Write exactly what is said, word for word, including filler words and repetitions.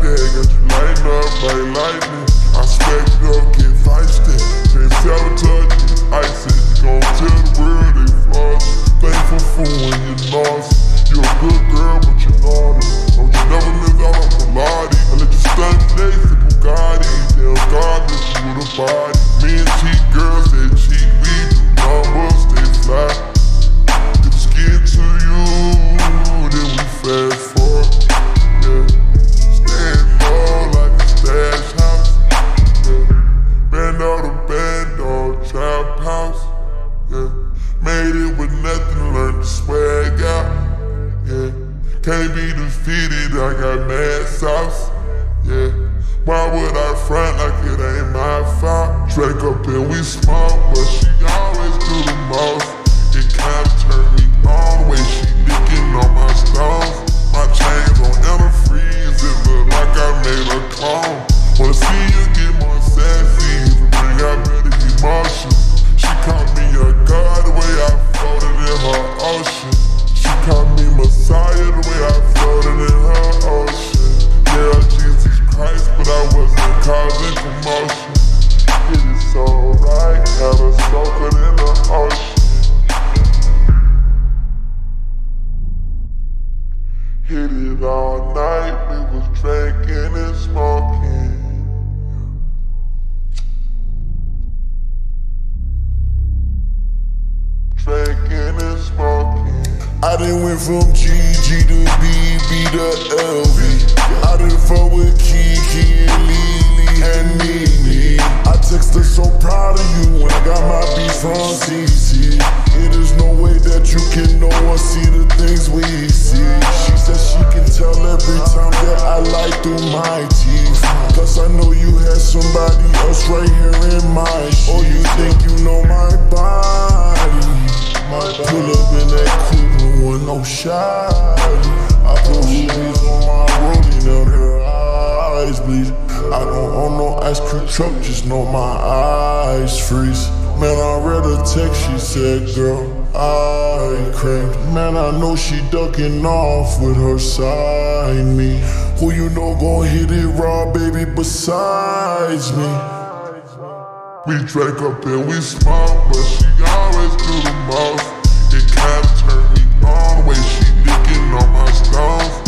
that, got you lighting up like lightning. I smack it up, get feisty. Can't sabotage me, ice it. You gon' tell the world they flaws. Thankful for when you're lost. You a good girl, but you're naughty. Don't you never miss out on Pilates. I let you stunt next to Bugatti. Damn God, bless you with a body. Me and cheap girls, they cheap. We do numbers, stay fly. Get the skin to you, then we fast forward. Yeah, stand low like a stash house. Yeah, band out a band on trap house. Yeah, made it with nothing, learned to swag out. Yeah, can't be defeated, I got mad sauce. Yeah, why would I front like it ain't my fault? Drake up and we smoke, but she always do the most. It kinda turned me on the way she licking on my stones. My chains on antifreeze, it look like I made a clone. Wanna see you get more sassy, even bring out better emotions. She caught me a god the way I floated in her ocean. She caught me Messiah the way I floated in her ocean. Yeah, Jesus Christ, but I wasn't causing commotion. It is so right, had her soaking in the ocean. Hit it all night, we was drinking and smoking. Drinking and smoking. I done went from G G to B B to L V. I done fuck with Kiki and Lily and Nene. I text her so proud of you when I got my beat from T T. It is no way that you can know or see the things we see. She said she can tell every time that I lie through my teeth. Plus I know you had somebody else right here in my shit. Oh, you think you know my body? My body. Pull up in that coupe with no shot. I put shitties on my rollie, now her eyes bleed. I don't own no ice cream truck, just know my eyes freeze. Man, I read a text, she said, girl, I cracked. Man, I know she ducking off with her side me. Who you know gon' hit it raw, baby, besides me? We drank up and we smoke, but she always do the most. It kinda turned me on the way she licking on my stones.